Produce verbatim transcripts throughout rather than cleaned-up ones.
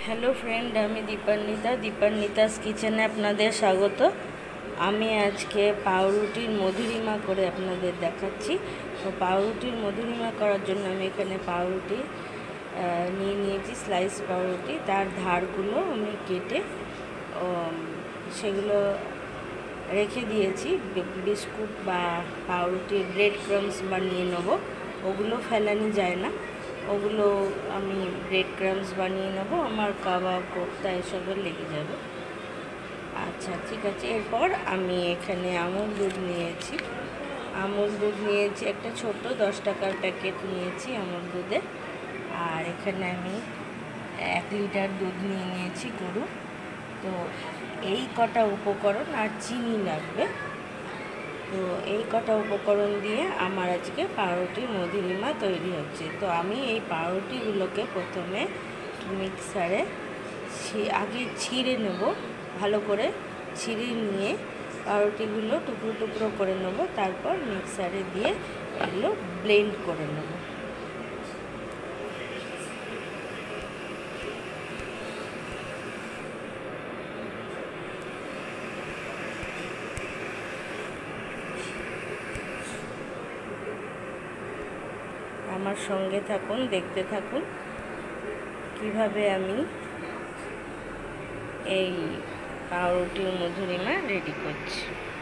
Hello friend, আমি দীপান্বিতা দীপান্বিতাস কিচেনে আপনাদের স্বাগত। আমি আজকে পাউরুটির মধুরিমা করে আপনাদের দেখাচ্ছি। তো পাউরুটির মধুরিমা করার জন্য আমি এখানে পাউরুটি নিয়ে নিয়েছি, স্লাইস পাউরুটি। তার ধারগুলো আমি কেটে সেগুলো রেখে দিয়েছি। বিস্কুট বা পাউরুটির ব্রেড ক্রাম্বস বানিয়ে নেবো, ওগুলো ফেলানি যায় না, ওগুলো আমি ব্রেড ক্রাম্বস বানিয়ে নেবো। আমার কাবাব, কোফতা এসবে লেগে যাবে। আচ্ছা, ঠিক আছে। এরপর আমি এখানে আমুল দুধ নিয়েছি আমুল দুধ নিয়েছি একটা ছোট দশ টাকার প্যাকেট নিয়েছি আমুল দুধে। আর এখানে আমি এক লিটার দুধ নিয়ে নিয়েছি গরু। তো এই কটা উপকরণ আর চিনি লাগবে। তো এই কটা উপকরণ দিয়ে আমার আজকে পাউরুটির মধুরিমা তৈরি হচ্ছে। তো আমি এই পাউরুটিগুলোকে প্রথমে মিক্সারে আগে ছিঁড়ে নেব, ভালো করে ছিঁড়ে নিয়ে পাউরুটিগুলো টুকরো টুকরো করে নেব। তারপর মিক্সারে দিয়ে এগুলো ব্লেন্ড করে নেব। আমার সঙ্গে থাকুন, দেখতে থাকুন কিভাবে আমি এই পাউরুটির মধুরিমা রেডি করছি।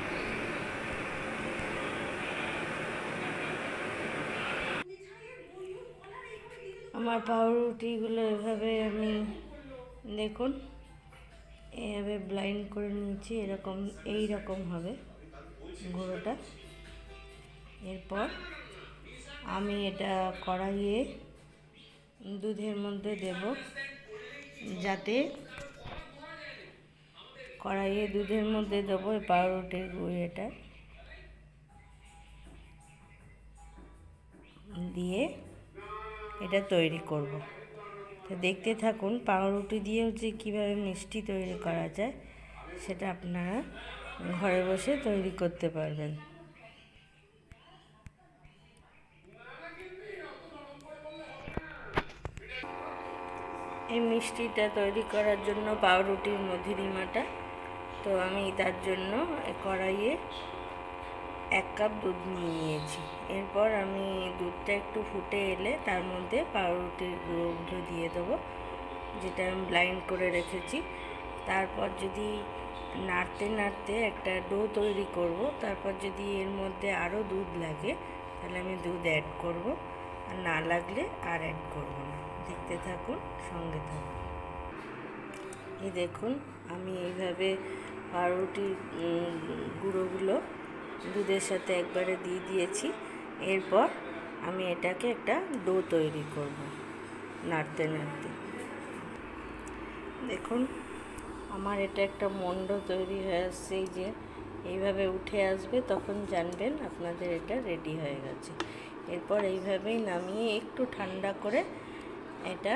আমার পাউরুটিগুলো এভাবে আমি দেখুন এভাবে ব্লাইন্ড করে নিয়েছি। এরকম এই রকম হবে গুঁড়োটা। এরপর আমি এটা কড়াইয়ে দুধের মধ্যে দেব, যাতে কড়াইয়ে দুধের মধ্যে দেবো এই পাউরুটির গুঁড়োটা দিয়ে এটা তৈরি করব। তো দেখতে থাকুন পাউরুটি দিয়েও যে কীভাবে মিষ্টি তৈরি করা যায় সেটা আপনারা ঘরে বসে তৈরি করতে পারবেন। এই মিষ্টিটা তৈরি করার জন্য পাউরুটির মধুরিমাটা, তো আমি তার জন্য কড়াইয়ে এক কাপ দুধ নিয়ে নিয়েছি। এরপর আমি দুধটা একটু ফুটে এলে তার মধ্যে পাউরুটির গুঁড়োগুলো দিয়ে দেবো, যেটা আমি ব্লাইন্ড করে রেখেছি। তারপর যদি নাড়তে নাড়তে একটা ডো তৈরি করব, তারপর যদি এর মধ্যে আরও দুধ লাগে তাহলে আমি দুধ অ্যাড করব, আর না লাগলে আর অ্যাড করব না। দেখতে থাকুন, সঙ্গে থাকুন। এই দেখুন আমি এইভাবে পাউরুটির গুঁড়োগুলো দুধের সাথে একবারে দিয়ে দিয়েছি। এরপর আমি এটাকে একটা ডো তৈরি করব নাড়তে নাড়তে। দেখুন আমার এটা একটা মন্ড তৈরি হয়ে আসছে। এই যে এইভাবে উঠে আসবে, তখন জানবেন আপনাদের এটা রেডি হয়ে গেছে। এরপর এইভাবেই নামিয়ে একটু ঠান্ডা করে এটা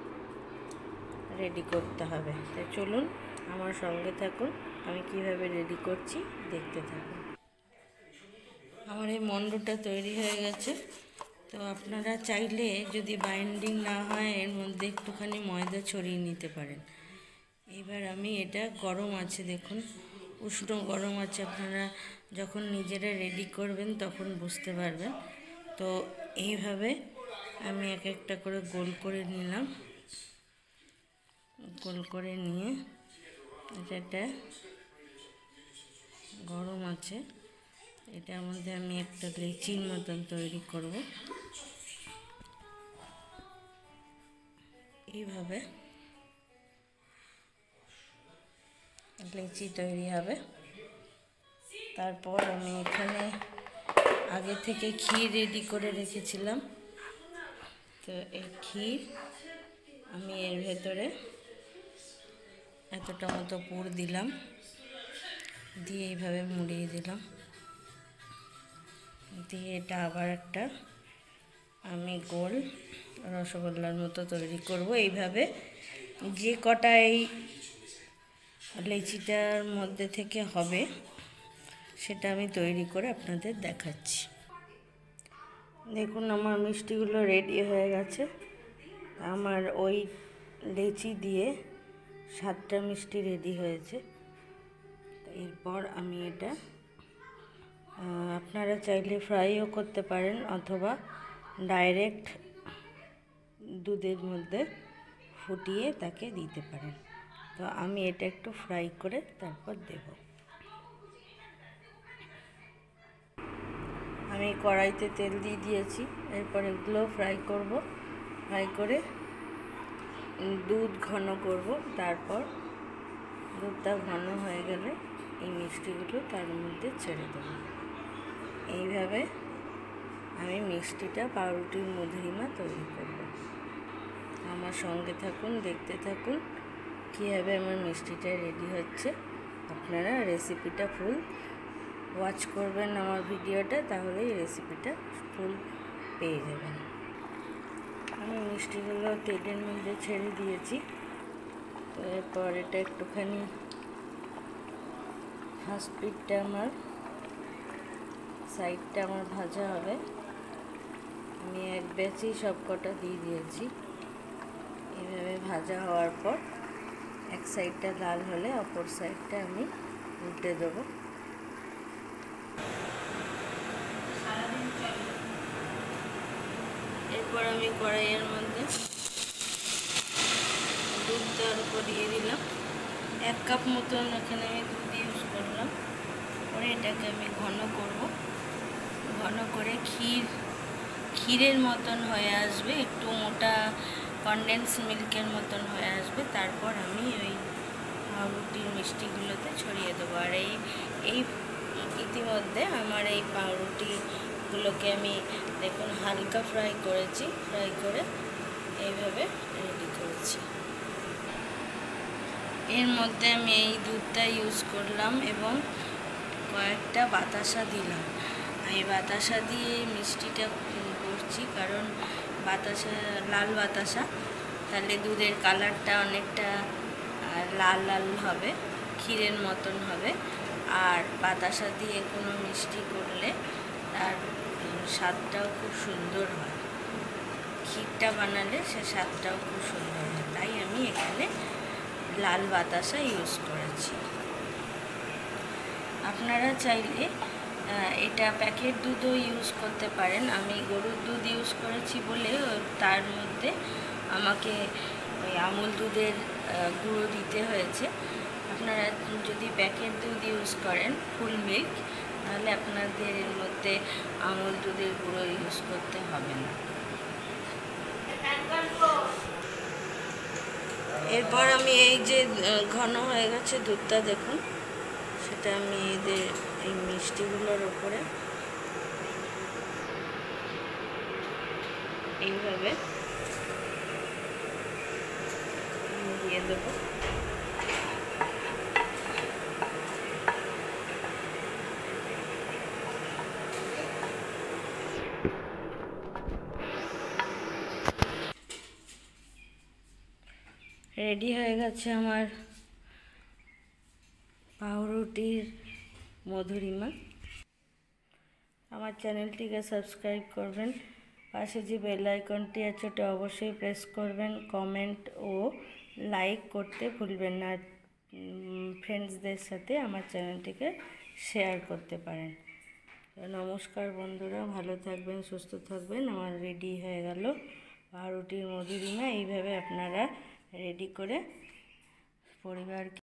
রেডি করতে হবে। তো চলুন আমার সঙ্গে থাকুন, আমি কিভাবে রেডি করছি দেখতে থাকুন। আমার এই মন্ডটা তৈরি হয়ে গেছে। তো আপনারা চাইলে যদি বাইন্ডিং না হয় এর মধ্যে একটুখানি ময়দা ছড়িয়ে নিতে পারেন। এবার আমি এটা গরম আছে, দেখুন উষ্ণ গরম আছে। আপনারা যখন নিজেরা রেডি করবেন তখন বুঝতে পারবেন। তো এইভাবে আমি এক একটা করে গোল করে নিলাম। গোল করে নিয়ে এটা গরম আছে, এটার মধ্যে আমি একটা লেচির মতন তৈরি করব। এইভাবে লেচি তৈরি হবে। তারপর আমি এখানে আগে থেকে ক্ষীর রেডি করে রেখেছিলাম। তো এই ক্ষীর আমি এর ভেতরে এতটা মতো পুর দিলাম, দিয়ে এইভাবে মুড়িয়ে দিলাম। দিয়ে এটা আবার একটা আমি গোল রসগোল্লার মতো তৈরি করব। এইভাবে যে কটা এই লেচিটার মধ্যে থেকে হবে সেটা আমি তৈরি করে আপনাদের দেখাচ্ছি। দেখুন আমার মিষ্টিগুলো রেডি হয়ে গেছে। আমার ওই লেচি দিয়ে সাতটা মিষ্টি রেডি হয়েছে। এরপর আমি এটা আপনারা চাইলে ফ্রাইও করতে পারেন অথবা ডাইরেক্ট দুধের মধ্যে ফুটিয়ে তাকে দিতে পারেন। তো আমি এটা একটু ফ্রাই করে তারপর দেব। আমি কড়াইতে তেল দিয়ে দিয়েছি, এরপর এগুলো ফ্রাই করব। ফ্রাই করে দুধ ঘন করব, তারপর দুধটা ঘন হয়ে গেলে এই মিষ্টিগুলো তার মধ্যে ছেড়ে দেব। এইভাবে আমি মিষ্টিটা পাউরুটির মধুরিমা তৈরি করব। আমার সঙ্গে থাকুন, দেখতে থাকুন কীভাবে আমার মিষ্টিটা রেডি হচ্ছে। আপনারা রেসিপিটা ফুল ওয়াচ করবেন আমার ভিডিওটা, তাহলেই রেসিপিটা ফুল পেয়ে যাবেন। আমি মিষ্টিগুলো তেলের মধ্যে ছেড়ে দিয়েছি। তো এরপর এটা একটুখানি ফার্স্ট পিঠটা আমার সাইডটা আমার ভাজা হবে। আমি এক ব্যাচেই সব কটা দিয়ে দিয়েছি। এভাবে ভাজা হওয়ার পর এক সাইডটা লাল হলে অপর সাইডটা আমি উল্টে দেবো। এরপর আমি কড়াইয়ের মধ্যে দুধটা উপর দিয়ে দিলাম। এক কাপ মতন এখানে আমি দুধ ইউজ করলাম। পরে এটাকে আমি ঘন করব। ঘন করে ক্ষীর ক্ষীরের মতন হয়ে আসবে, একটু মোটা কনডেন্স মিল্কের মতন হয়ে আসবে। তারপর আমি ওই পাউরুটির মিষ্টিগুলোতে ছড়িয়ে দেবো। আর এই এই ইতিমধ্যে আমার এই পাউরুটিগুলোকে আমি দেখুন হালকা ফ্রাই করেছি। ফ্রাই করে এইভাবে রেডি করেছি। এর মধ্যে আমি এই দুধটা ইউজ করলাম এবং কয়েকটা বাতাসা দিলাম। আমি বাতাসা দিয়ে মিষ্টিটা করছি, কারণ বাতাসা লাল বাতাসা, তাহলে দুধের কালারটা অনেকটা লাল লাল হবে, ক্ষীরের মতন হবে। আর বাতাসা দিয়ে কোনো মিষ্টি করলে তার স্বাদটাও খুব সুন্দর হয়। ক্ষীরটা বানালে সে স্বাদটাও খুব সুন্দর হয়। তাই আমি এখানে লাল বাতাসা ইউজ করেছি। আপনারা চাইলে এটা প্যাকেট দুধও ইউজ করতে পারেন। আমি গরুর দুধ ইউজ করেছি বলে তার মধ্যে আমাকে ওই আমুল দুধের গুঁড়ো দিতে হয়েছে। আপনারা যদি প্যাকেট দুধ ইউজ করেন ফুল মিল্ক, তাহলে আপনাদের এর মধ্যে আমুল দুধের গুঁড়ো ইউজ করতে হবে না। এরপর আমি এই যে ঘন হয়ে গেছে দুধটা দেখুন, সেটা আমি এদের এই মিষ্টিগুলোর উপরে এইভাবে দিয়ে দেবো। রেডি হয়ে গেছে আমার পাউরুটির মধুরিমা। আমার চ্যানেলটিকে সাবস্ক্রাইব করবেন, পাশে যে বেল আইকনটি আছে ওটা অবশ্যই প্রেস করবেন, কমেন্ট ও লাইক করতে ভুলবেন না। ফ্রেন্ডসদের সাথে আমার চ্যানেলটিকে শেয়ার করতে পারেন। নমস্কার বন্ধুরা, ভালো থাকবেন, সুস্থ থাকবেন। আমার রেডি হয়ে গেল পাউরুটির মধুরিমা। এইভাবে আপনারা রেডি করে পরিবারকে